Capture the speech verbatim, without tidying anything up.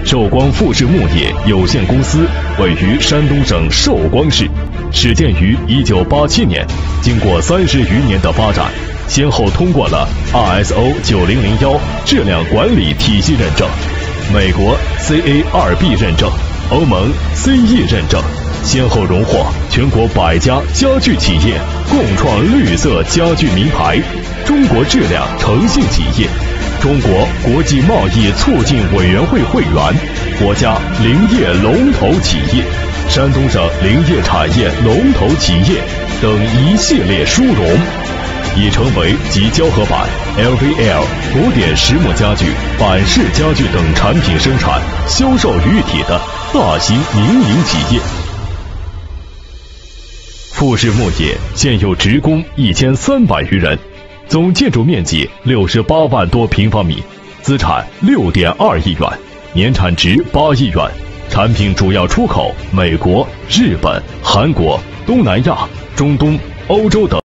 寿光富士木业有限公司位于山东省寿光市，始建于一九八七年，经过三十余年的发展，先后通过了 I S O 九零零一质量管理体系认证、美国 C A R B 认证、欧盟 C E 认证，先后荣获全国百家家具企业共创绿色家具名牌、中国质量诚信企业、中国国际贸易促进委员会会员、国家林业龙头企业、山东省林业产业龙头企业等一系列殊荣，已成为集胶合板、L V L、古典实木家具、板式家具等产品生产、销售于一体的大型民营企业。富士木业现有职工一千三百余人，总建筑面积六十八万多平方米，资产六点二亿元，年产值八亿元，产品主要出口美国、日本、韩国、东南亚、中东、欧洲等。